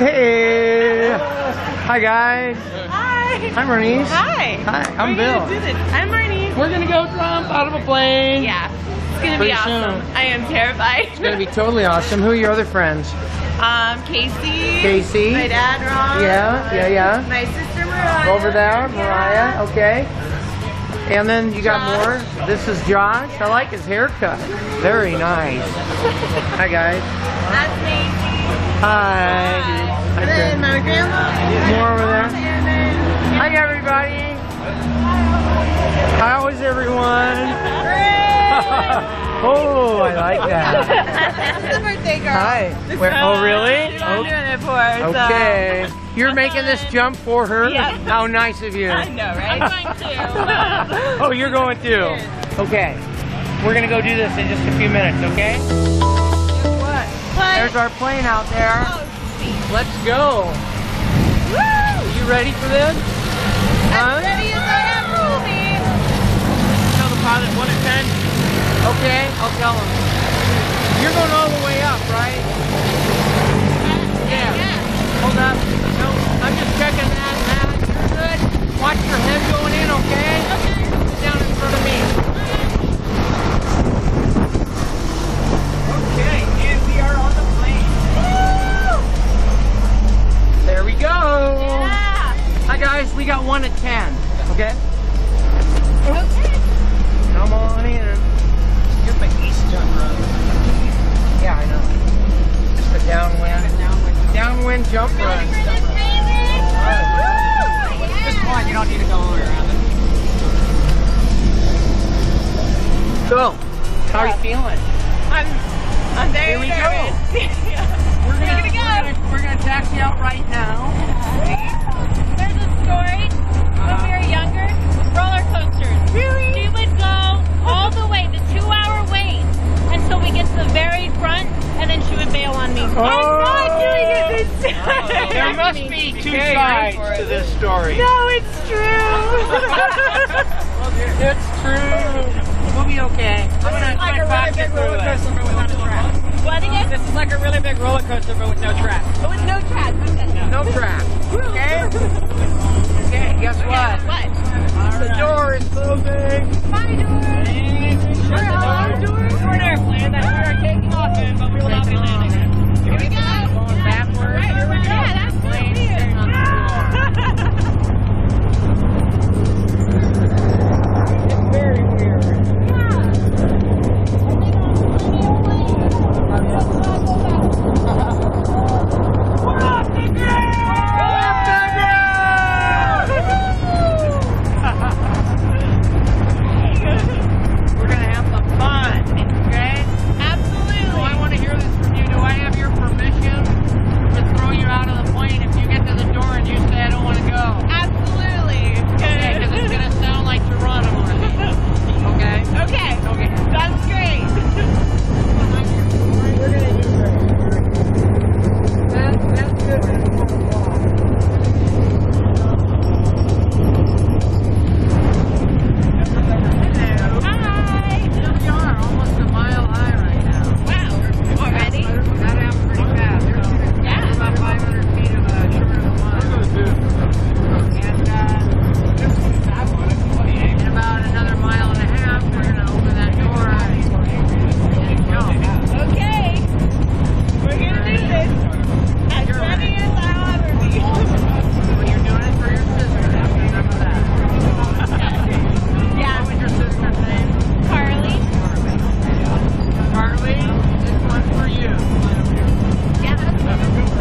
Hey! Hi guys! Hi! I'm Bernice. Hi! Hi, I'm Bill. I'm Bernice. We're gonna go jump out of a plane. Yeah, it's gonna Pretty be awesome. soon. I am terrified. It's gonna be totally awesome. Who are your other friends? Casey. Casey. My dad, Ron. Yeah. My sister, Mariah. Over there, Mariah. Okay. And then you got Josh. more. This is Josh. I like his haircut. Very nice. Hi guys. That's Macy. Hi. And then my grandma. More over there. And then Hi everybody. How is everyone? Oh, I like that. That's the birthday girl. Hi. Oh, really? I'm doing it for her. Okay. You're making this jump for her? Yep. How nice of you. I know, right? I'm going to. Oh, you're going too? Okay. We're going to go do this in just a few minutes, okay? Guess what? There's our plane out there. Oh, sweet. Let's go. Woo! Are you ready for this? As ready as I ever will be. Tell the pilot 1 to 10. Okay, I'll tell him. You're going all the way up, right? Yeah. Hold up. No, I'm just checking that. You're good. Watch your head going in, okay? Sit down in front of me. Okay, and we are on the plane. Woo! There we go. Yeah. Hi guys, we got 1 to 10. Okay? Okay. Come on in. You're my east jump run. Yeah, I know. Just a downwind. Downwind jump run. Just one, you don't need to go all the way around it. Go. How are you feeling? I'm very Here we go. nervous. We're gonna taxi out right now. There's a story when we were younger. Roller coasters. Really? We would go all the way, the 2-hour wait, until we get to the very front, and then she would bail on me. Oh. I'm not doing it this time. There must be two sides to this story. No, it's true. It's true. We'll be okay. I'm gonna Like a really big roller coaster but without a track. What again? This is like a really big roller coaster but with no track. Oh, with no track. No track. Okay? Okay, guess what? What? The door is closing. My door. We're an airplane that we are taking off in, but we will not be landing in. Here we go. Going backwards. Yeah, that's Plane good. staying on the floor. It's very weird. We're gonna have some fun, okay? Absolutely. So I want to hear this from you. Do I have your permission to throw you out of the plane if you get to the door and you say I don't want to go? Absolutely. Okay, because it's gonna sound like Geronimo. Okay? Okay. Okay. That's great. We're gonna do that's good. Hi. Here we are, almost a mile high right now. Wow. Already? That happened pretty fast. Yeah. About 500 feet of sugar in the water. And in about another mile and a half, we're going to open that door and jump. Okay. We're gonna do this. As ready as I'll ever be. When you're doing it for your sister, remember that. Yeah. What was your sister's name? Carly. Carly, this one's for you. Yeah, that's good.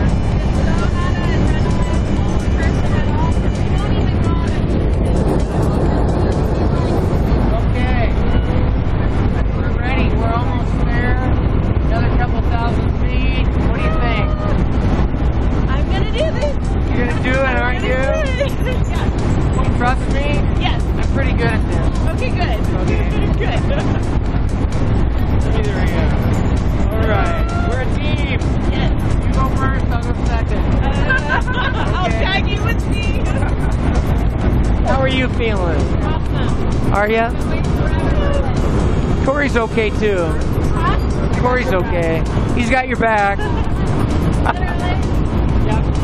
Okay. We're ready. We're almost there. Another couple thousand feet. What do you think? I'm gonna do this. You're going to do it, aren't you? Yeah. You trust me? Yes. I'm pretty good at this. Okay, good. Okay. Good. There we go. All right. We're a team. Yes. You go first, I'll go second. I'll tag you with me. How are you feeling? Awesome. Are ya? Corey's okay too. Corey's okay. He's got your back. Literally. Yep.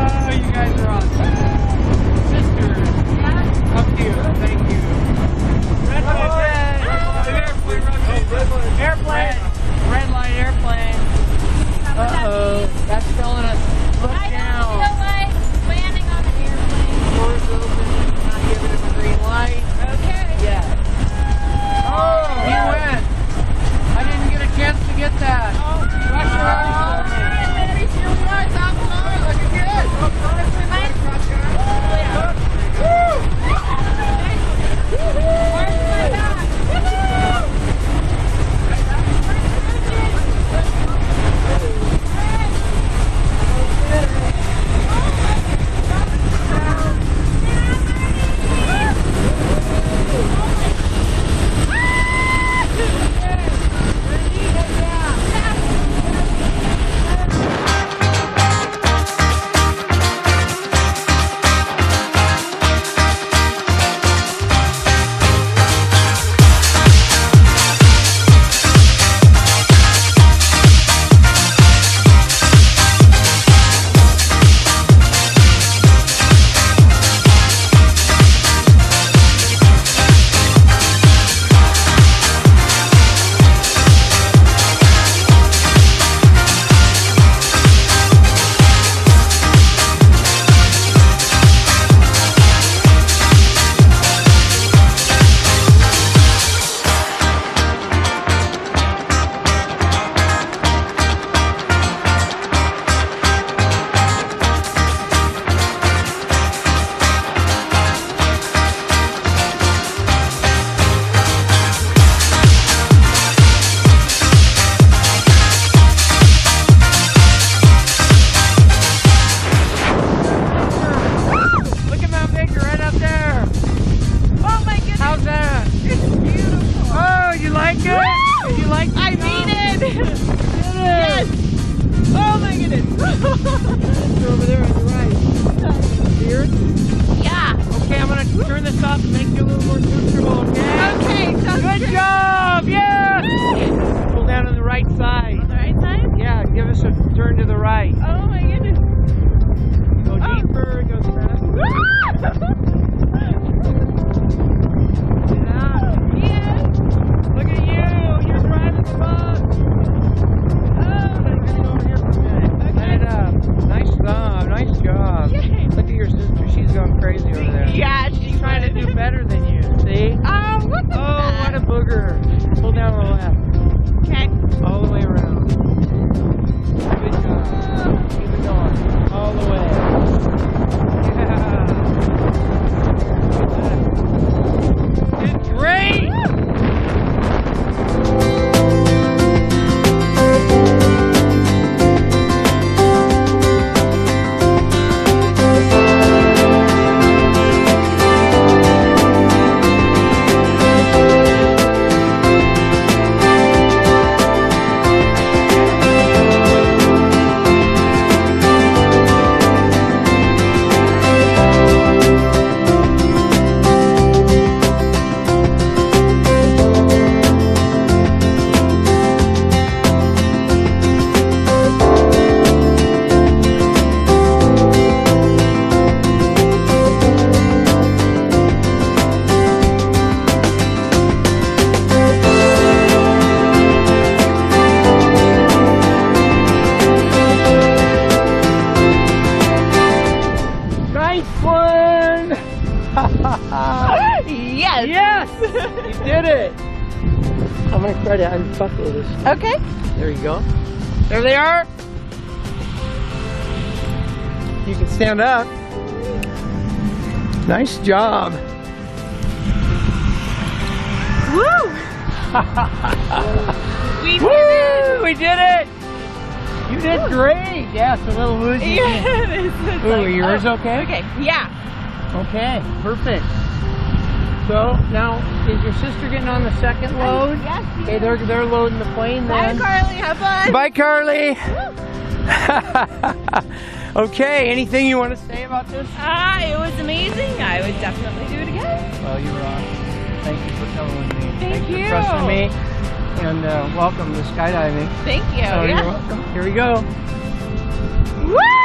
Oh, you guys are awesome. Sisters. How cute. Thank you. Red light. Airplane. Red light airplane. Uh-oh. That's telling us look I don't down. feel like landing on an airplane. Doors open. Not giving him a green light. Okay. Yes. Oh, he went. I didn't get a chance to get that. Rush around. Over there on the right. Here? Yeah. Okay, I'm going to turn this up and make you a little more comfortable, okay? Okay, sounds Good job! Yes! Pull down on the right side. On the right side? Yeah, give us a turn to the right. Oh my goodness. Go deeper, go faster. Yeah. Look at you! You're driving the bus! Oh, I'm going to go over here for a minute. Let it up. Nice job, nice job. Yay. Look at your sister, she's going crazy over there. Yeah, she's Trying to do better than you, see? Oh, what the Oh, what a booger. Pull down on the left. Okay. All the way around. Good job. Keep it going. All the way. Yeah. Did great! Yes. Yes! You did it! I'm going to try to unbuckle this. Okay. There you go. There they are. You can stand up. Nice job. Woo! We did Woo! We did it! You did great! Yeah, it's a little woozy. Yeah, it is. It's Ooh, like, yours okay? Okay. Yeah. Okay, perfect. So now, is your sister getting on the second load? Yes. Okay, they're loading the plane Bye, then. Carly. Have fun. Bye, Carly. Okay, anything you want to say about this? It was amazing. I would definitely do it again. Well, you were awesome. Thank you for coming with me. Thank Thanks you. for trusting me. And welcome to skydiving. Thank you. Oh, Yeah. you're welcome. Here we go. Woo!